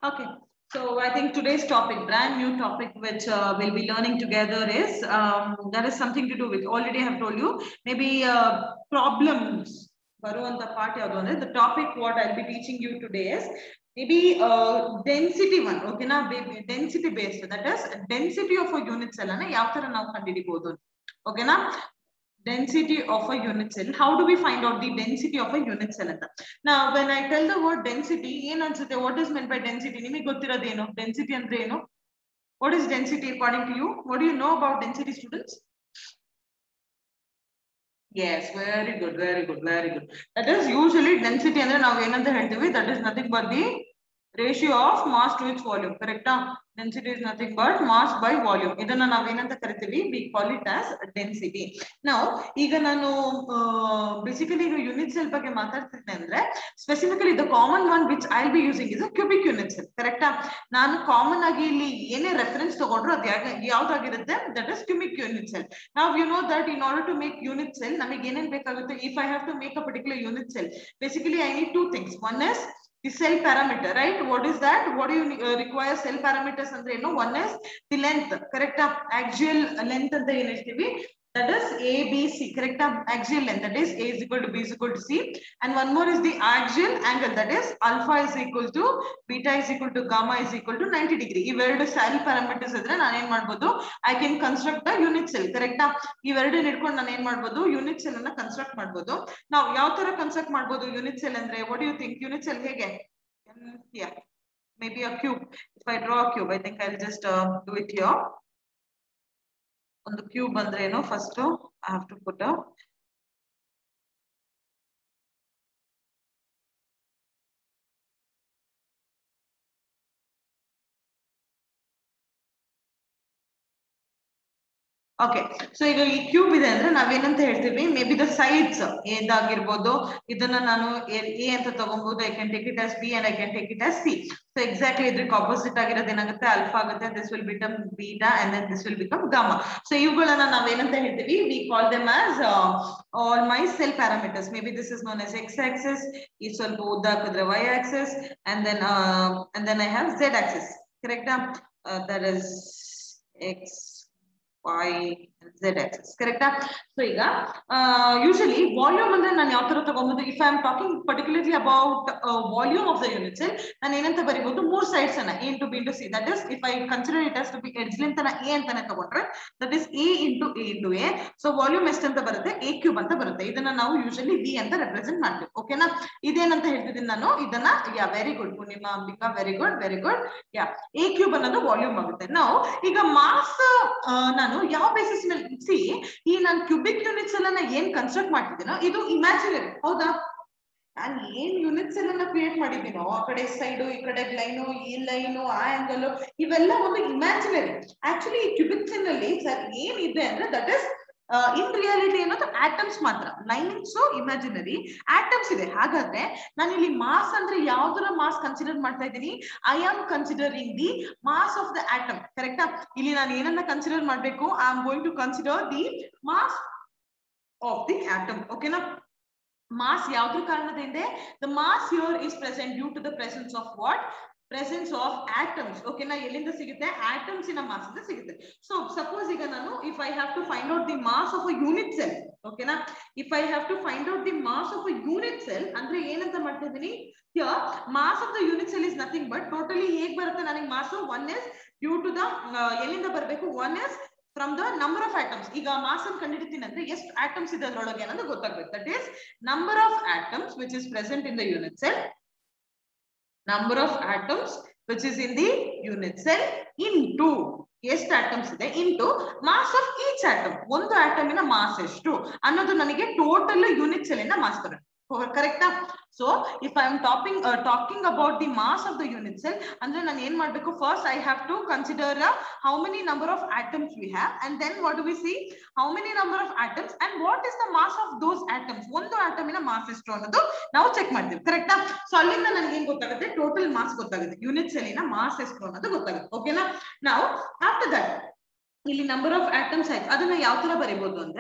Okay, so I think today's topic, brand new topic, which we'll be learning together is that is something to do with, already I have told you, maybe problems. The topic what I'll be teaching you today is maybe density one, okay, na density based, that is density of a unit cell, okay, na density of a unit cell. How do we find out the density of a unit cell? Now, when I tell the word density, what is meant by density? Density and what is density according to you? What do you know about density, students? Yes, very good, very good, very good. That is usually density and that is nothing but the ratio of mass to its volume. Correct? Density is nothing but mass by volume. We call it as density. Now, basically unit cell specifically the common one which I'll be using is a cubic unit cell. Correct? Now, common reference to that is cubic unit cell. Now, you know that in order to make unit cell, if I have to make a particular unit cell, basically I need two things. One is the cell parameter, right? What is that? What do you require cell parameters? One is the length, correct? Axial length and the that is A, B, C, correct? Axial length, that is A is equal to B is equal to C. And one more is the axial angle, that is alpha is equal to beta is equal to gamma is equal to 90 degree. If there are cell parameters, I can construct a unit cell, correct? If there are unit cell construct now, ಯಾವ construct unit cell andre? What do you think? Unit cell hege? Yeah, maybe a cube. If I draw a cube, I think I'll just do it here. On the cube andre, first I have to put a okay, so ಈಗ ಈ cube ಇದೆ ಅಂದ್ರೆ ನಾವೇನಂತ ಹೇಳ್ತೀವಿ, maybe the sides ಏದಾಗಿರ್ಬೋದು, ಇದನ್ನ ನಾನು A ಅಂತ ತಗೊಬಹುದು, I can take it as B and I can take it as C. So exactly ಇದಕ್ಕೆ ಆಪೋಸಿಟ್ ಆಗಿರೋದು ಏನಾಗುತ್ತೆ, ಅಲ್ಫಾ ಆಗುತ್ತೆ, this will become beta and then this will become gamma. So ಇವುಗಳನ್ನ ನಾವೇನಂತ ಹೇಳ್ತೀವಿ, we call them as all my cell parameters. Maybe this is known as X axis, ಈ ಸ್ವಲ್ಪ ಉದ್ದ ಹಾಕಿದ್ರೆ Y axis, and then I have Z axis, ಕರೆಕ್ಟಾ? That is X y and z axis, correct? So usually volume andre nan yav tara tagobodu, if I am talking particularly about volume of the unit cell, nan enanta baribodu more sides ana a into b into c. That is, if I consider it as to be edge length ana a antane tagondre, that is a into a. So volume ಎಷ್ಟು ಅಂತ ಬರುತ್ತೆ, a cube ಅಂತ ಬರುತ್ತೆ. ಇದನ್ನ ನಾವು usually v ಅಂತ represent ಮಾಡ್ತೀವಿ. Okay na? ಇದೇನಂತ ಹೇಳ್ತಿದ್ದೀನಿ ನಾನು, ಇದನ್ನ yeah, very good Purnima Ambika, very good, very good. Yeah, a cube ಅನ್ನೋದು volume ಆಗುತ್ತೆ. Now ಈಗ mass ನಾನು ಯಾವ ಬೇಸಿಸ್ ಮೇಲೆ ಸಿ ಈ ನಾನು ಕ್ಯೂಬಿಕ್ ಯೂನಿಟ್ಸ್ ಅನ್ನ ಏನ್ ಕನ್ಸ್ಟ್ರಕ್ಟ್ ಮಾಡ್ತಿದ್ದೀನೋ ಇದು ಇಮ್ಯಾಜಿನರಿ, ಹೌದಾ? ನಾನು ಏನ್ ಯೂನಿಟ್ಸ್ ಎಲ್ಲ ಕ್ರಿಯೇಟ್ ಮಾಡಿದ್ದೀನೋ, ಆ ಕಡೆ ಸೈಡು, ಈ ಕಡೆ ಲೈನು, ಈ ಲೈನು, ಆ ಆಂಗಲ್, ಇವೆಲ್ಲ ಒಂದು ಇಮ್ಯಾಜಿನರಿ. ಆಕ್ಚುಲಿ ಈ ಕ್ಯೂಬಿಕ್ ನಲ್ಲಿ ಸರ್ ಏನಿದೆ ಅಂದ್ರೆ ದಟ್ ಇಸ್ ಇನ್ ರಿಯಾಲಿಟಿ ಅನ್ನೋದು ಆಟಮ್ಸ್ ಮಾತ್ರ. ಲೈನ್ಸ್ ಇಮ್ಯಾಜಿನರಿ, ಆಟಮ್ಸ್ ಇದೆ. ಹಾಗಾದ್ರೆ ನಾನು ಇಲ್ಲಿ ಮಾಸ್ ಅಂದ್ರೆ ಯಾವ್ದರ ಮಾಸ್ ಕನ್ಸಿಡರ್ ಮಾಡ್ತಾ ಇದ್ದೀನಿ? I am considering the mass of the atom, ಕರೆಕ್ಟಾ? ಇಲ್ಲಿ ನಾನು ಏನನ್ನ ಕನ್ಸಿಡರ್ ಮಾಡ್ಬೇಕು? I am going to consider the mass of the atom. ಓಕೆನಾ? ಮಾಸ್ ಯಾವ್ದ್ರ ಕಾರಣದಿಂದ? The mass here is present due to the presence of what? Presence of atoms. Okay na, ಎಲ್ಲಿಂದ ಸಿಗುತ್ತೆ? atoms in a mass ಇಂದ ಸಿಗುತ್ತೆ. So suppose ಈಗ ನಾನು, if I have to find out the mass of a unit cell, okay na, if I have to find out the mass of a unit cell ಅಂದ್ರೆ ಏನಂತ ಮಾಡ್ತಾ ಇದೀನಿ? Here mass of the unit cell is nothing but totally ಹೇಗೆ ಬರುತ್ತೆ ನನಗೆ mass? One is due to the ಎಲ್ಲಿಂದ ಬರಬೇಕು? One is from the number of atoms. ಈಗ ಮಾಸ್ ಅನ್ನು ಕಂಡುಹಿಡಿತೀನಿ ಅಂದ್ರೆ ಎಷ್ಟು ಆಟಮ್ಸ್ ಇದೆ ಅದರೊಳಗೆ ಅನ್ನೋದು ಗೊತ್ತಾಗಬೇಕು. That is number of atoms which is present in the unit cell, number of atoms which is in the unit cell into ಎಷ್ಟು atoms ಇದೆ into mass of each atom. ಒಂದು atom ನ mass ಎಷ್ಟು ಅನ್ನೋದು ನನಗೆ ಟೋಟಲ್ ಯೂನಿಟ್ ಸೆಲ್ ನ mass ಬರುತ್ತೆ. ಕರೆಕ್ಟಾ? So if I am talking about the mass of the unit cell, ಅಂದ್ರೆ ನಾನು ಏನ್ ಮಾಡ್ಬೇಕು? First I have to consider how many number of atoms we have, and then what do we see? How many number of atoms and what is the mass of those atoms. ಒಂದು atom ನ mass ಎಷ್ಟು ಅನ್ನೋದು ನಾವು check ಮಾಡ್ತೀವಿ, ಕರೆಕ್ಟಾ? So ಅಲ್ಲಿಂದ ನನಗೆ ಏನ್ ಗೊತ್ತಾಗುತ್ತೆ? ಟೋಟಲ್ ಮಾಸ್ ಗೊತ್ತಾಗುತ್ತೆ, ಯೂನಿಟ್ ಸೆಲ್ ನ ಮಾಸ್ ಎಷ್ಟು ಅನ್ನೋದು ಗೊತ್ತಾಗುತ್ತೆ. ಓಕೆನಾ? ನಾವು ಆಫ್ಟರ್ ದಟ್ ಇಲ್ಲಿ ನಂಬರ್ ಆಫ್ ಆಟಮ್ಸ್ ಆಯ್ತು, ಅದನ್ನ ಯಾವ ತರ ಬರೀಬಹುದು ಅಂದ್ರೆ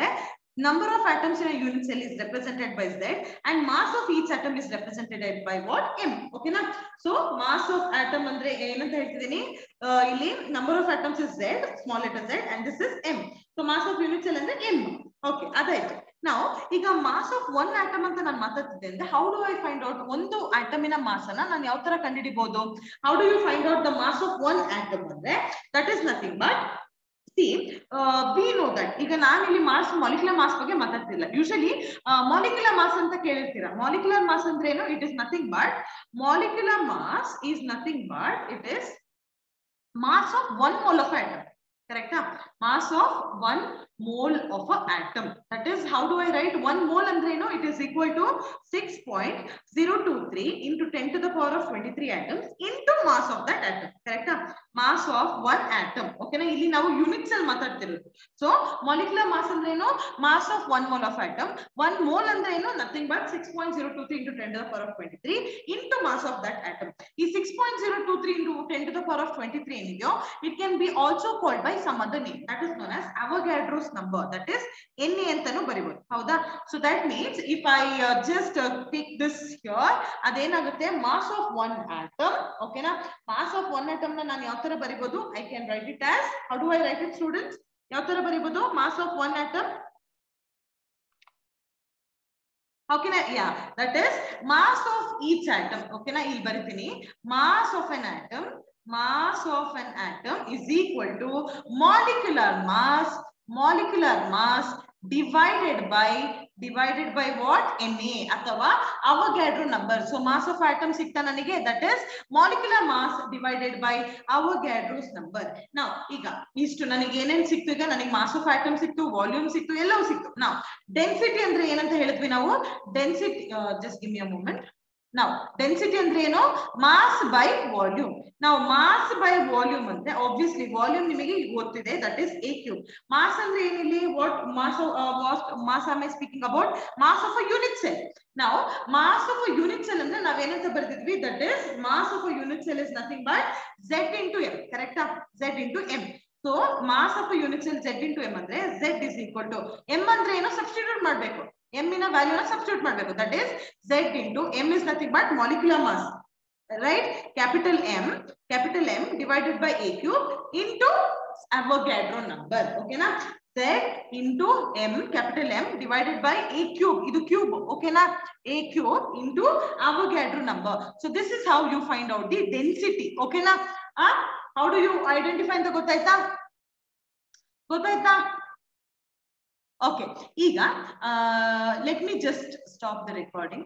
number of atoms in a unit cell is represented by Z and mass of each atom is represented by what? M. Okay na? So mass of atom andre ಏನಂತ ಹೇಳ್ತಿದೀನಿ ಇಲ್ಲಿ number of atoms is Z, small letter Z, and this is M. So mass of unit cell ಅಂದ್ರೆ M. Okay, ಅದಾಯ್ತು. Now ಈಗ mass of one atom ಅಂತ ನಾನು ಮಾತಾಡ್ತಿದ್ದೆ ಅಂದ್ರೆ how do I find out ಒಂದು ಆಟಮಿನ mass ಅನ್ನ ನಾನು ಯಾವ ತರ ಕಂಡುಹಿಡಿಬಹುದು? How do you find out the mass of one atom ಅಂದ್ರೆ that is nothing but see we know that ಈಗ ನಾನು ಇಲ್ಲಿ ಮಾಸ್ ಮಾಲಿಕ್ಯುಲರ್ ಮಾಸ್ ಬಗ್ಗೆ ಮಾತಾಡ್ತಿಲ್ಲ. ಯೂಶಲಿ ಮಾಲಿಕ್ಯುಲರ್ ಮಾಸ್ ಅಂತ ಕೇಳಿರ್ತೀರಾ. ಮಾಲಿಕ್ಯುಲರ್ ಮಾಸ್ ಅಂದ್ರೆ ಏನು? It is nothing but molecular mass is nothing but it is mass of one mole of atom. Correct? Mass of one mole of an atom. That is, how do I write one mole andre no? It is equal to 6.023 into 10 to the power of 23 atoms into mass of that atom. Correct? Mass of one atom. Okay na? Illi ನಾವು unit cell ಮಾತಾಡ್ತಿರೋದು. So molecular mass andre no? Mass of one mole of atom. One mole andre no? Nothing but 6.023 into 10 to the power of 23 into mass of that atom. ಈ 6.023 into 10 to the power of 23 ಏನಿದೆಯೋ it can be also called by some other name, that is known as Avogadro's number, that is Na ಅಂತನೂ ಬರಿಬಹುದು. ಹೌದಾ? So that means if I just pick this here, ಅದೇನಾಗುತ್ತೆ mass of one atom. Okay na? Mass of one atom ನ ನಾನು ಯಾವ ತರ ಬರಿಬಹುದು? I can write it as, how do I write it students? ಯಾವ ತರ ಬರಿಬಹುದು mass of one atom? How can I? Yeah, that is mass of each atom. Okay na? ಇಲ್ಲಿ ಬರಿತೀನಿ mass of an atom. Mass of an atom is equal to molecular mass divided by what? Na ಅಥವಾ Avogadro number. So mass of atom ಸಿಕ್ತಾ ನನಗೆ, that is molecular mass divided by Avogadro's number. Now ಈಗ ಇಷ್ಟು ನನಗೆ ಏನೇನ್ ಸಿಕ್ತು? ಈಗ ನನಗೆ mass of atom ಸಿಕ್ತು, ವಾಲ್ಯೂಮ್ ಸಿಕ್ತು, ಎಲ್ಲವೂ ಸಿಕ್ತು. Now density ಅಂದ್ರೆ ಏನಂತ ಹೇಳಿದ್ವಿ ನಾವು? Density, just give me a moment. Now density ಅಂದ್ರೆ ಏನು? Mass by volume. Now mass by volume ಅಂದ್ರೆ obviously volume ನಿಮಗೆ ಗೊತ್ತಿದೆ, that is a cube. Mass ಅಂದ್ರೆ ಏನಿಲ್ಲಿ? What mass am I speaking about? Mass of a unit cell. Now mass of a unit cell ಅಂದ್ರೆ ನಾವೇನಂತ ಬರ್ತಿದ್ವಿ? That is mass of a unit cell is nothing but Z into M. Correct? Z into M. So mass of a unit cell Z into M ಅಂದ್ರೆ Z is equal to M ಅಂದ್ರೆ ಏನು? Substitute ಮಾಡಬೇಕು. M in a value na substitute ಮಾಡಬೇಕು. That is Z into M is nothing but molecular mass, right? Capital M divided by A cube into Avogadro number. Okay na? Z into M, capital M divided by A cube. Idu cube. Okay na? A cube into Avogadro number. So this is how you find out the density. Okay na? How do you identify the gottaita? Okay, Iga, let me just stop the recording.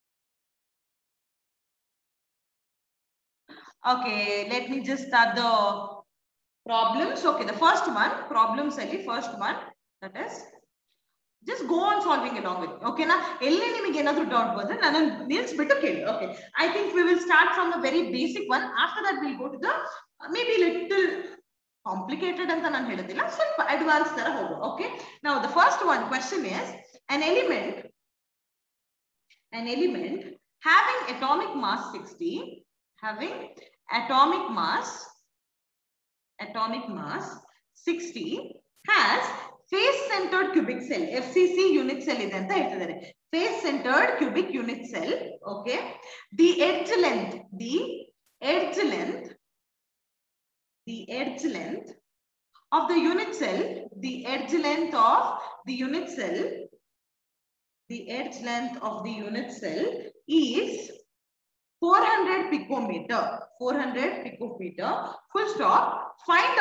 Okay, let me just start the problems. Okay, the first one, problems only, first one, that is, just go on solving along with me. Okay, na? Elli nimige enadru doubt bande nanu nilsbittu keli. Okay, I think we will start from the very basic one. After that, we'll go to the maybe little complicated anta ನಾನು ಹೇಳೋದಿಲ್ಲ, ಸ್ವಲ್ಪ advanced ತರ ಹೋಗು. Okay, now the first one question is an element having atomic mass 60, having atomic mass 60 has face centered cubic cell. FCC unit cell ಇದೆ ಅಂತ ಹೇಳ್ತಿದ್ದಾರೆ. Face centered cubic unit cell. Okay, the edge length of the unit cell, the edge length of the unit cell is 400 picometer. Full stop. Find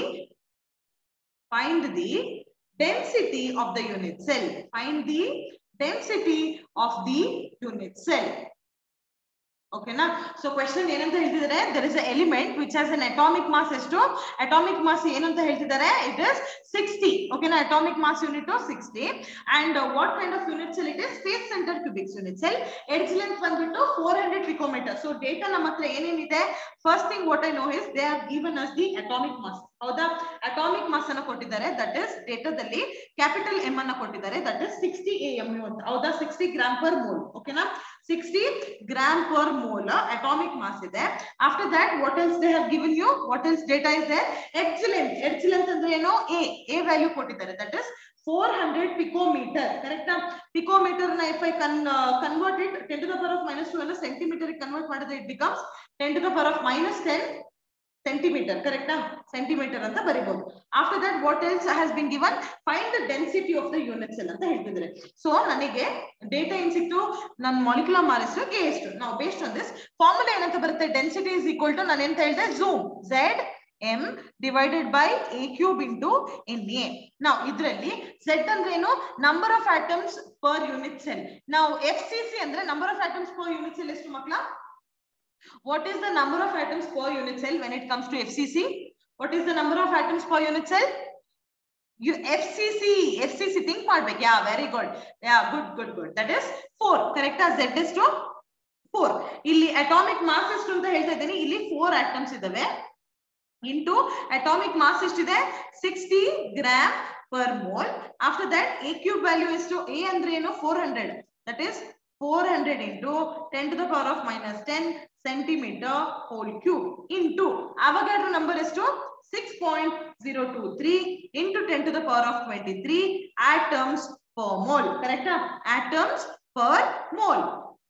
the density of the unit cell. Find the density of the unit cell. Okay na? So question ಏನಂತ ಹೇಳ್ತಿದ್ದಾರೆ? There is an element which has an atomic mass ಎಷ್ಟು? Atomic mass ಏನಂತ ಹೇಳ್ತಿದ್ದಾರೆ? It is 60. Okay na? Atomic mass unit of 60. And what kind of unit cell it is? Face centered cubic unit cell. Edge length ಬಂದ್ಬಿಟ್ಟು 400 picometer. So data ನಮ್ಮ ಹತ್ರ ಏನೇನಿದೆ? First thing what I know is they have given us the atomic mass. ಹೌದಾ? Atomic mass ಅನ್ನು ಕೊಟ್ಟಿದ್ದಾರೆ. That is ಡೇಟಾದಲ್ಲಿ capital M ಅನ್ನು ಕೊಟ್ಟಿದ್ದಾರೆ. That is 60 AMU ಅಂತ. ಹೌದಾ? 60 gram per mole. Okay na? 60 gram per mole atomic mass ಇದೆ. After that, what else they have given you? What else data is there? Edge length ಅಂದ್ರೆ ಏನು? A value ಕೊಟ್ಟಿದ್ದಾರೆ. That is 400 picometer. Correct? Picometer na if I convert it 10 to the power of minus 2 and centimeter convert madidre it becomes 10 to the power of minus 10 centimeter. Correct? Centimeter anta baribodu. After that what else has been given? Find the density of the unit cell anta heltidare. So nanige data in siktu nan molecular mass k ಎಷ್ಟು. Now based on this formula enanta barutte, density is equal to nan enta helde zoom z m divided by a cube into Na. Now idralli z andre eno number of atoms per unit cell. Now FCC andre number of atoms per unit cell estu makla? What is the number of atoms per unit cell when it comes to FCC? What is the number of atoms per unit cell? FCC think madbek. Yeah, very good. Yeah, good. That is 4. Correct? Z is to 4. Illi atomic mass ಎಷ್ಟು ಅಂತ ಹೇಳ್ತಾ ಇದ್ದೀನಿ. ಇಲ್ಲಿ 4 atoms ಇದಾವೆ. Into atomic mass eshtiде 60 gram per mole. After that A cube value is to A andre eno 400. That is 400 into 10 to the power of minus 10 centimeter whole cube into Avogadro number is to 6.023 into 10 to the power of 23 atoms per mole. Correct? Atoms per mole.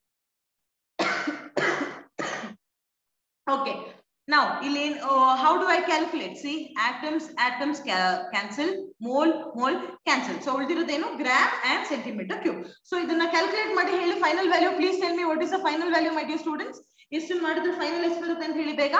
Okay. Now, Elaine, how do I calculate? See, atoms cancel, mole cancel. So, ultirodeno gram and centimeter cube. So, idanna calculate ಮಾಡಿ ಹೇಳಿ final value. Please tell me what is the final value, my dear students. ಎಷ್ಟು ಮಾಡಿದ್ರೆ final ಎಷ್ಟು ಬರುತ್ತೆ ಅಂತ ಹೇಳಿ ಬೇಗ.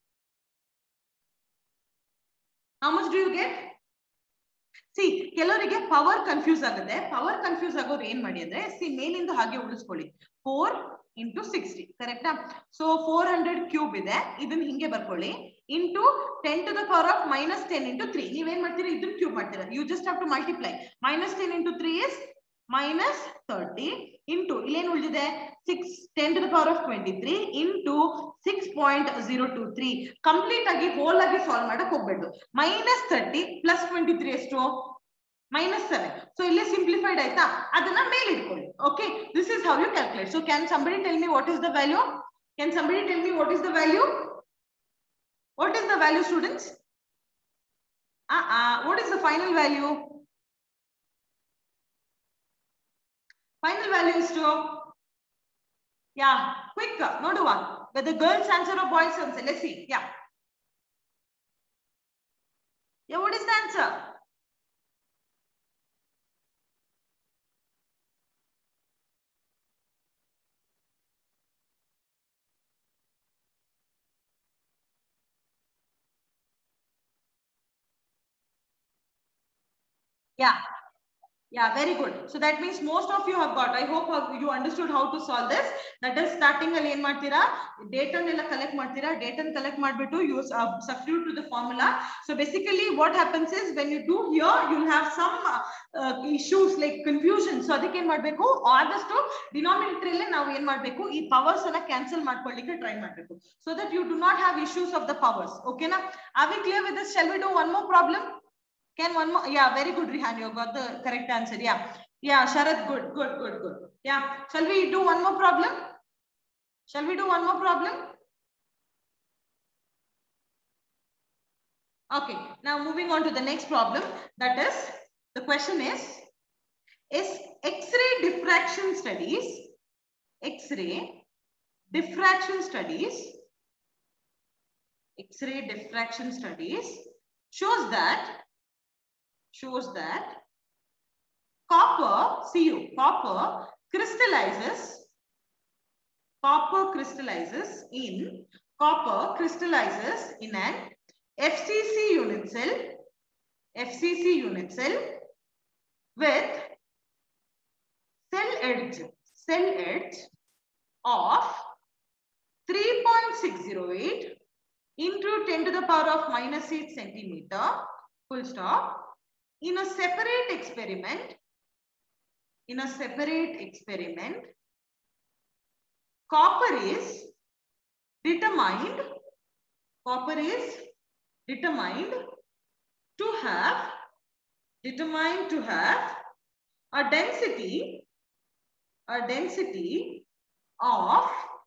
How much do you get? See, ಕೆಲವರಿಗೆ ಪವರ್ ಕನ್ಫ್ಯೂಸ್ ಆಗುತ್ತೆ. ಪವರ್ ಕನ್ಫ್ಯೂಸ್ ಆಗೋರು ಏನ್ ಮಾಡಿ ಅಂದ್ರೆ see ಮೇಲಿಂದ ಹಾಗೆ ಉಳಿಸ್ಕೊಳ್ಳಿ. 4 into 60. Correct? So 400 cube ಇದೆ. ಇದನ್ನ ಹಿಂಗೆ ಬರ್ಕೊಳ್ಳಿ. Into 10 to the power of minus 10 into 3. ನೀವೇನ್ ಮಾಡ್ತೀರಾ? ಇದನ್ನ ಕ್ಯೂಬ್ ಮಾಡ್ತೀರಾ. You just have to multiply. Minus 10 into 3 is minus 30 into ಇಲ್ಲೇನು ಉಳಿದಿದೆ 10 to the power of 23 into 6.023. Complete ಆಗಿ ಹೋಲ್ ಆಗಿ ಸಾಲ್ವ್ ಮಾಡಕ್ ಹೋಗ್ಬೇಡ್ದು. minus 30 plus 23 ಎಷ್ಟು? minus 7. So illi simplified aita adana mail idkolli. Okay, this is how you calculate. So can somebody tell me what is the value? Can somebody tell me what is the value? What is the value, students? What is the final value? Final value is to, yeah, quick noduva whether girls answer or boys answer. Let's see. Yeah, what is the answer? Yeah, very good. So that means most of you have got. I hope you understood how to solve this. That is starting ಅಲ್ಲಿ ಏನ್ ಮಾಡ್ತೀರಾ? Data ನೆಲ್ಲ collect ಮಾಡ್ತೀರಾ. Data collect ಮಾಡ್ಬಿಟ್ಟು you substitute to the formula. So basically what happens is when you do here, you'll have some issues like confusion. So ಅದಕ್ಕೆ ಏನ್ ಮಾಡಬೇಕು? ಆದಷ್ಟು denominator ಅಲ್ಲಿ ನಾವು ಏನ್ ಮಾಡಬೇಕು? ಈ powers ಅನ್ನ cancel ಮಾಡ್ಕೊಳ್ಳಿಕ್ಕೆ try ಮಾಡಬೇಕು. So that you do not have issues of the powers. Okay na? Are we clear with this? Shall we do one more problem? Can one more? Yeah, very good, Rihan. You got the correct answer. Yeah, Sharad, good. Yeah, shall we do one more problem? Okay, now moving on to the next problem. That is, the question is X-ray diffraction studies shows that copper crystallizes in an FCC unit cell with cell edge of 3.608 into 10 to the power of minus 8 centimeter, full stop. In a separate experiment, copper is determined to have a density of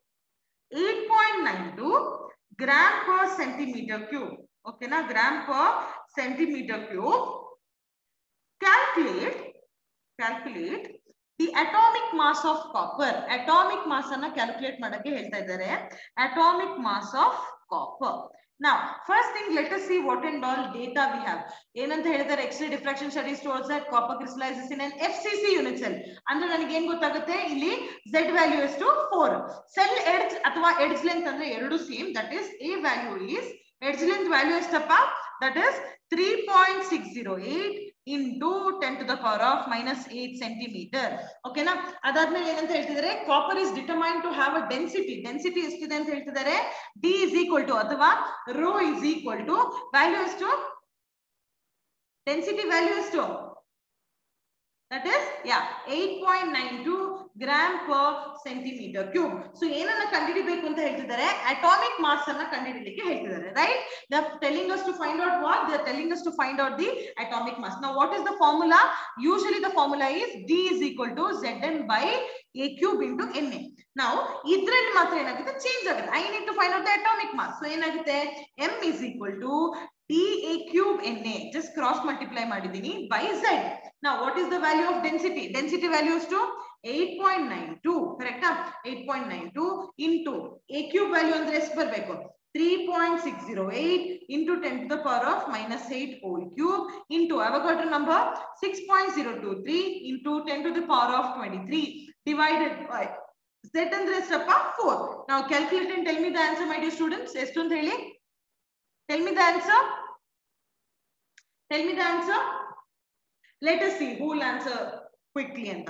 8.92 gram per centimeter cube. Okay na, gram per centimeter cube. calculate the atomic mass of copper. Atomic mass anna calculate ಮಾಡಕ್ಕೆ ಹೇಳ್ತಾ ಇದ್ದಾರೆ. Atomic mass of copper. Now, first thing, let us see what and all data we have. ಏನಂತ ಹೇಳಿದರೆ X-ray diffraction study shows that copper crystallizes in an FCC unit cell. ಅಂದ್ರೆ ನನಗೆ ಏನು ಗೊತ್ತಾಗುತ್ತೆ ಇಲ್ಲಿ Z value is to 4. Cell edge ಅಥವಾ edge length ಅಂದ್ರೆ ಎರಡು same. That is A value is edge length value ಎಷ್ಟಪ್ಪ? That is 3.608 into 10 to the power of minus 8 centimeter. Okay na? ಅದಾದ್ಮೇಲೆ ಏನಂತ ಹೇಳ್ತಿದ್ದಾರೆ, copper is determined to have a density. Density ಎಷ್ಟಿದೆ ಅಂತ ಹೇಳ್ತಿದ್ದಾರೆ, D is equal to ಅಥವಾ rho is equal to value is to density value is to, that is 8.92 gram per centimeter cube. So ಏನನ್ನ ಕಂಡುಹಿಡಿಯಬೇಕು ಅಂತ ಹೇಳ್ತಿದ್ದಾರೆ, atomic mass ಅನ್ನ ಕಂಡುಹಿಡಿಯಲಿಕ್ಕೆ ಹೇಳ್ತಿದ್ದಾರೆ, right? They are telling us to find out what? They are telling us to find out the atomic mass. Now what is the formula? Usually the formula is D is equal to Zn by A cube into Na. Now ಇದ್ರಲ್ಲಿ ಮಾತ್ರ ಏನಾಗುತ್ತೆ, change ಆಗುತ್ತೆ. I need to find out the atomic mass. So ಏನಾಗುತ್ತೆ, M is equal to dA cube Na, just cross multiply ಮಾಡಿದೀನಿ, by Z. Now what is the value of density? Density value is to 8.92, correct? 8.92 into A cube value ಅಂದ್ರೆ ಎಷ್ಟು ಬರಬೇಕು, 3.608 into 10 to the power of minus 8 whole cube into Avogadro number 6.023 into 10 to the power of 23 divided by Z ಅಂದ್ರೆ ಎಷ್ಟಪ್ಪ, 4. Now calculate and tell me the answer, my dear students. ಎಷ್ಟು ಅಂತ ಹೇಳಿ, tell me the answer. Tell me the answer. Let us see who will answer quickly. And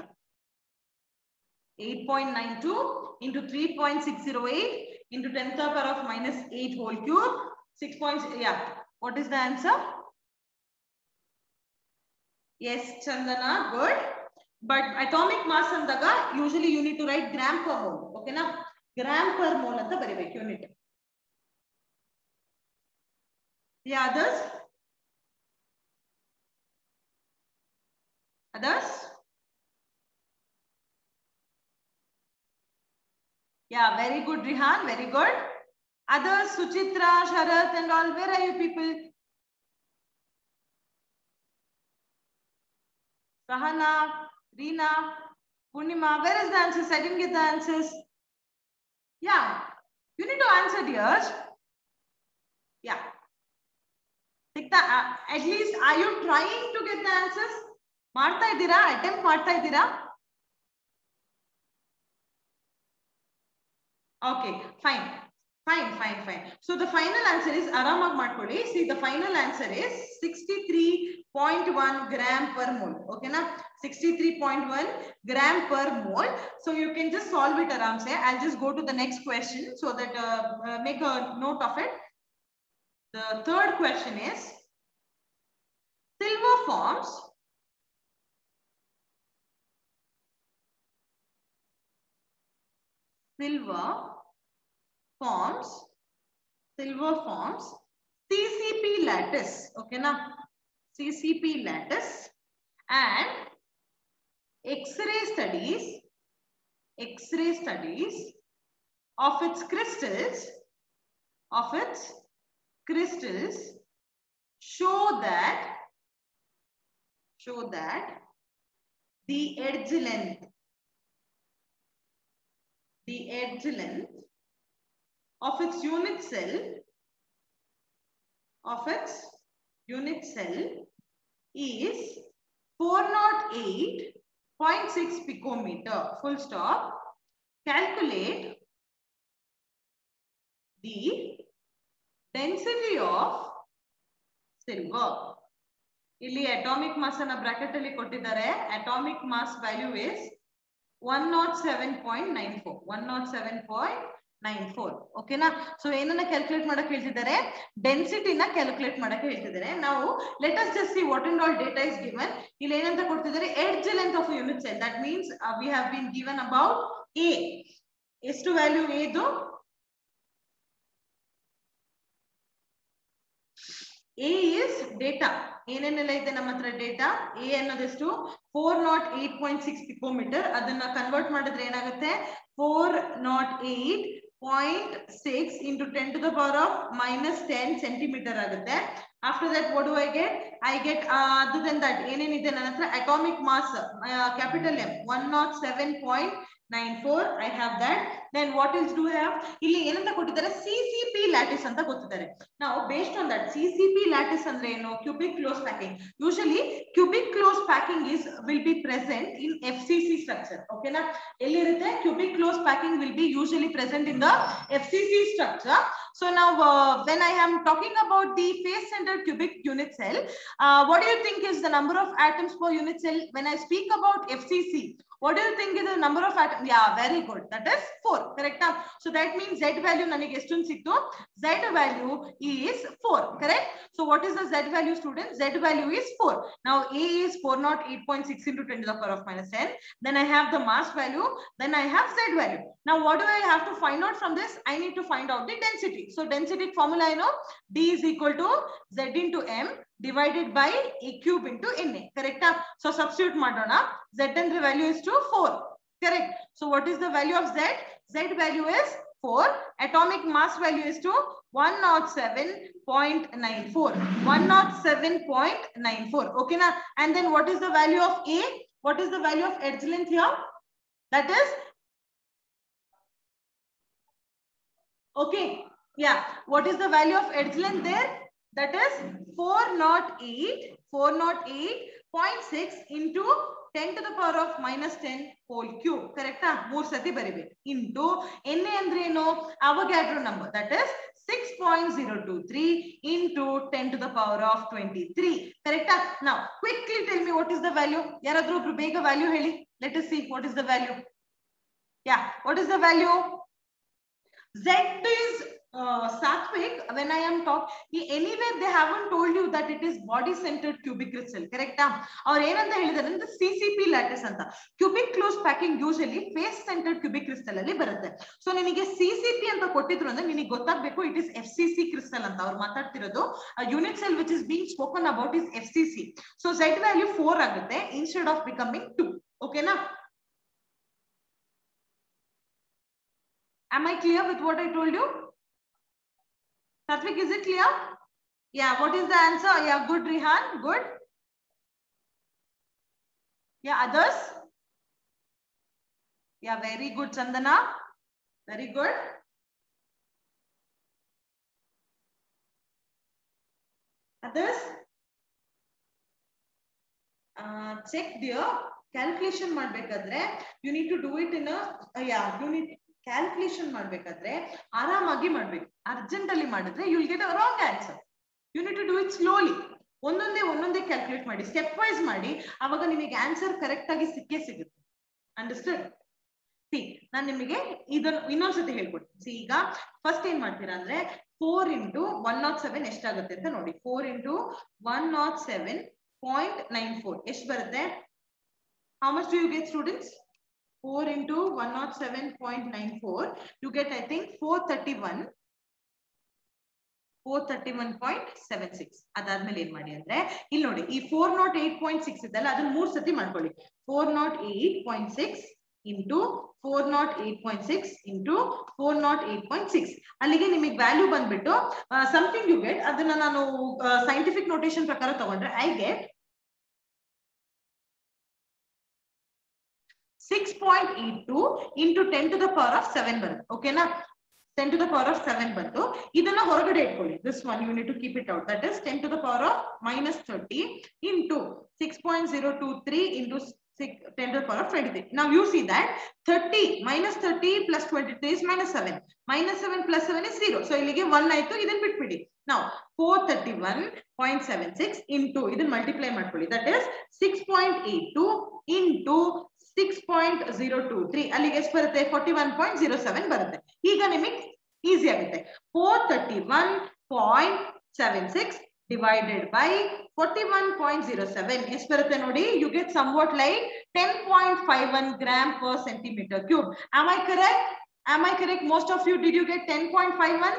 8.92 into 3.608 into 10 to the power of minus 8 whole cube 6. Yeah, what is the answer? Yes, Chandana, good. But atomic mass andaga usually you need to write gram per mole. Okay na, gram per mole anta baribeku unit. The others? Others? Yeah, very good, Rihan, very good. Others, Suchitra, Sharath and all, where are you people? Sahana, Reena, Purnima, where is the answers? I didn't get the answers. Yeah, you need to answer, dears. Yeah. At least, are you trying to get the answers? ಮಾಡ್ತಾ ಇದ್ದೀರಾ, attempt ಮಾಡ್ತಾ ಇದ್ದೀರಾ? Okay, fine. So the final answer is ಆರಾಮಾಗಿ ಮಾಡ್ಕೊಳ್ಳಿ. See, the final answer is 63.1 gram per mole. Okay na, 63.1 gram per mole. So you can just solve it aram se. I'll just go to the next question so that make a note of it. The third question is, silver forms CCP lattice. Okay na, CCP lattice and X-ray studies of its crystals show that the edge length of its unit cell is 408.6 picometer. Full stop. Calculate the density of silver. ಇಲ್ಲಿ atomic mass ಅನ್ನ bracket ಅಲ್ಲಿ ಕೊಟ್ಟಿದ್ದಾರೆ. Atomic mass value is 107.94. 107.94. Okay na? So ಏನನ್ನ calculate ಮಾಡಕ್ಕೆ ಹೇಳ್ತಿದ್ದಾರೆ, ಡೆನ್ಸಿಟಿನ calculate ಮಾಡಕ್ಕೆ ಹೇಳ್ತಿದ್ದಾರೆ. ನಾವು let us just see what and all data is given. ಇಲ್ಲಿ ಏನಂತ ಕೊಡ್ತಿದ್ದಾರೆ, edge length of a unit cell. That means we have been given about A. ಎಷ್ಟು ವ್ಯಾಲ್ಯೂ A ಇದು? A is data. ಏನೇನೆಲ್ಲ ಇದೆ ನಮ್ಮ ಹತ್ರ ಡೇಟಾ? A ಅನ್ನೋದೆಷ್ಟು? 408.6 picometer. ಅದನ್ನ ಕನ್ವರ್ಟ್ ಮಾಡಿದ್ರೆ ಏನಾಗುತ್ತೆ? 408 0.6 into 10 to the power of minus 10 centimeter ಆಗುತ್ತೆ. After that, what do I get? I get other than that, ಏನೇನಿದೆ ನನ್ನ ಹತ್ರ atomic mass capital M 107.94. I have that. Then what else do I have? ಇಲ್ಲಿ ಏನಂತ ಕೊಟ್ಟಿದ್ದಾರೆ? CCP lattice ಅಂತ ಕೊಟ್ಟಿದ್ದಾರೆ. Now based on that, CCP lattice ಅಂದ್ರೆ ಏನು? Cubic close packing. Usually cubic close packing will be present in FCC structure. Okay na? ಎಲ್ಲಿರುತ್ತೆ? Cubic close packing will be usually present in the FCC structure. So now when I am talking about the face centered cubic unit cell, what do you think is the number of atoms per unit cell? When I speak about FCC, what do you think is the number of atoms? Yeah, very good. That is 4. Correct? So that means Z value nanige estun siktu? Z value is 4. Correct? So what is the Z value, students? Z value is 4. Now A is 408.6 into 10 to the power of minus 10. Then I have the mass value. Then I have Z value. Now what do I have to find out from this? I need to find out the density. So density formula I know. D is equal to Z into M divided by A cube into Na. Correct? So substitute madona. Z and the value is to 4. Correct? So what is the value of Z? Z value is 4. Atomic mass value is to 107.94. 107.94. Okay na? And then what is the value of A? What is the value of edge length here? That is okay. Yeah. What is the value of edge length there? That is 408.6 into 10 to the power of minus 10 whole cube. Correct? 3 sati bariಬೇಕು. Into Na andre eno? Avogadro number. That is 6.023 into 10 to the power of 23. Correct? Now quickly tell me what is the value. Yaradru obru bega value heli. Let us see what is the value. Yeah. What is the value? Z is Satvik. When I am talking, anyway they haven't told you that it is body centered cubic crystal. Correct? Or ಏನಂತ ಹೇಳಿದಾರೆ ಅಂದ್ರೆ CCP lattice ಅಂತ. Cubic close packing usually face centered cubic crystal ಅಲ್ಲಿ ಬರುತ್ತೆ. So ನಿಮಗೆ CCP ಅಂತ ಕೊಟ್ಟಿದ್ರು ಅಂದ್ರೆ ನಿಮಗೆ ಗೊತ್ತಾಗಬೇಕು it is FCC crystal ಅಂತ ಅವರು ಮಾತಾಡ್ತಿರೋದು. A unit cell which is being spoken about is FCC. So Z value 4 ಆಗುತ್ತೆ instead of becoming 2. Okay na? Am I clear with what I told you? Satvik, is it clear? Yeah, what is the answer? Yeah, good, Rihan. Good. Yeah, others? Yeah, very good, Chandana. Very good. Others? Check there. Calculation ಮಾಡಬೇಕಾದ್ರೆ you need to do it in a you need calculation ಮಾಡಬೇಕಾದ್ರೆ ಆರಾಮಾಗಿ ಮಾಡಬೇಕು. Urgent ಅಲ್ಲಿ ಮಾಡಿದ್ರೆ you will get a wrong answer. You need to do it slowly. ಒಂದೊಂದೇ calculate ಮಾಡಿ, stepwise ಮಾಡಿ, ಅವಾಗ ನಿಮಗೆ ಆನ್ಸರ್ ಕರೆಕ್ಟ್ ಆಗಿ ಸಿಗುತ್ತೆ. ಅಂಡರ್ಸ್ಟುಡ್? ಸಿ ನಾನು ನಿಮಗೆ ಇದನ್ನು ಇನ್ನೊಂದ್ಸತಿ ಹೇಳ್ಕೊಡ್ತೀನಿ. ಸಿ ಈಗ ಫಸ್ಟ್ ಏನ್ ಮಾಡ್ತೀರಾ ಅಂದ್ರೆ 4 into 107 ಎಷ್ಟಾಗುತ್ತೆ ಅಂತ ನೋಡಿ. 4 into 107.94 ಎಷ್ಟು ಬರುತ್ತೆ? How much do you get, students? 4 into 107.94 you get I think 431.76. ಅದಾದ್ಮೇಲೆ ಏನ್ ಮಾಡಿ ಅಂದ್ರೆ ಇಲ್ಲಿ ನೋಡಿ ಈ 408.6 ಇದೆಲ್ಲ ಅದನ್ನ 3 ಸತಿ ಮಾಡ್ಕೊಳ್ಳಿ. 408.6 into 408.6 into 408.6 ಅಲ್ಲಿಗೆ ನಿಮಗೆ ವ್ಯಾಲ್ಯೂ ಬಂದ್ಬಿಟ್ಟು ಸಮಥಿಂಗ್ ಯು ಗೆಟ್. ಅದನ್ನ ನಾನು ಸೈಂಟಿಫಿಕ್ ನೋಟೇಷನ್ ಪ್ರಕಾರ ತಗೊಂಡ್ರೆ I get 6.82 into 10 to the power of 7 ಬರುತ್ತೆ. ಓಕೆನಾ? 10 to the power of 7 ಬಂತು. ಇದನ್ನ ಹೊರಗಡೆ ಇಟ್ಕೊಳ್ಳಿ. This one you need to keep it out. That is 10 to the power of minus 30 into 6.023 into 10 to the power of 23. Now you see that 30 minus 30 plus 23 is minus 7. Minus 7 plus 7 is 0. So ಇಲ್ಲಿಗೆ 1 ಆಯ್ತು. ಇದನ್ನ ಬಿಟ್ಬಿಡಿ. Now 431.76 into ಇದನ್ನ multiply ಮಾಡ್ಕೊಳ್ಳಿ. That is 6.82 into 6.023 ಅಲ್ಲಿಗೆ ಎಷ್ಟು ಬರುತ್ತೆ? 41.07 ಬರುತ್ತೆ. ಈಗ ನಿಮಗೆ ಈಸಿ ಆಗುತ್ತೆ. 431.76 divided by 41.07 ಎಷ್ಟು ಬರುತ್ತೆ ನೋಡಿ. You get somewhat like 10.51 gram per centimeter cube. Am I correct? Am I correct? Most of you, did you get 10.51?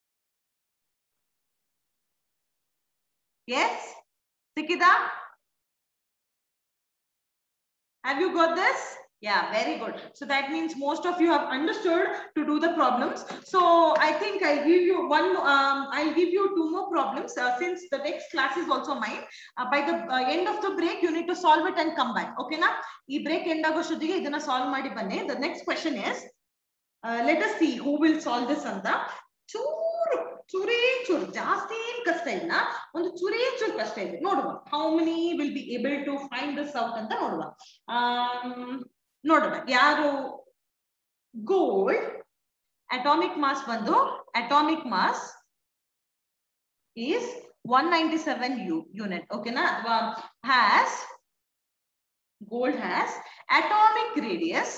Yes? Sikida? Have you got this? Yeah, very good. So that means most of you have understood to do the problems. So I think I'll give you I'll give you 2 more problems since the next class is also mine. By the end of the break, you need to solve it and come back. Okay, na? Ee break end agoshodiಗೆ ಇದನ್ನ solve ಮಾಡಿ ಬನ್ನಿ. The next question is, let us see who will solve this ಅಂತ. ಚೂರೇ ಚೂರು ಜಾಸ್ತಿ ಕಷ್ಟ ಇಲ್ಲ, ಒಂದು ಚೂರೇ ಚೂರು ಕಷ್ಟ ಇದೆ ನೋಡುವ. How many will be able to find this out ಅಂತ ನೋಡುವ. ನೋಡೋಣ ಯಾರು. ಗೋಲ್ಡ್ ಅಟಾಮಿಕ್ ಮಾಸ್ ಬಂದು ಅಟಾಮಿಕ್ ಮಾಸ್ is 197 unit. ಓಕೆನಾ? ಅಥವಾ has gold has atomic radius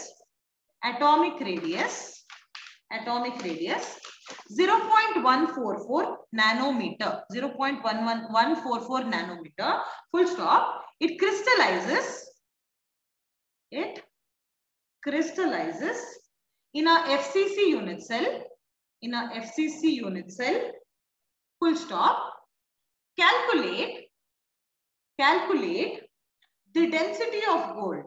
0.144 nanometer, 0.144 nanometer, full stop. It crystallizes in a FCC unit cell, full stop. Calculate the density of gold.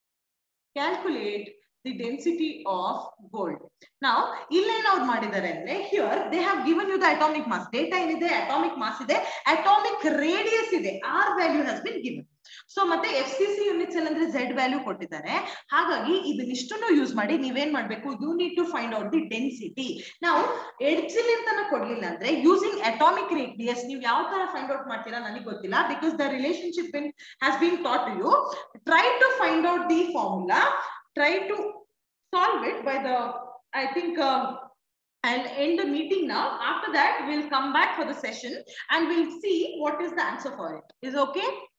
Now, here they have given you the atomic mass. Data in the atomic mass ide, atomic radius ide, R value has been given. So ಮತ್ತೆ FCC unit cell ಅಂದ್ರೆ Z value ಕೊಟ್ಟಿದ್ದಾರೆ. ಹಾಗಾಗಿ ಇದನ್ನಿಷ್ಟನ್ನು use ಮಾಡಿ ನೀವೇನ್ ಮಾಡಬೇಕು, you need to find out the density. Now ಎಡ್ಜಿಲ್ ಅಂತಾನೆ ಕೊಡ್ಲಿಲ್ಲ ಅಂದ್ರೆ using atomic radius ನೀವು ಯಾವ ತರ find out ಮಾಡ್ತೀರಾ ನನಗೆ ಗೊತ್ತಿಲ್ಲ, because the relationship has been taught to you. Try to find out the formula, try to solve it by the, I think I'll end the meeting now. After that we'll come back for the session and we'll see what is the answer for it. Is okay?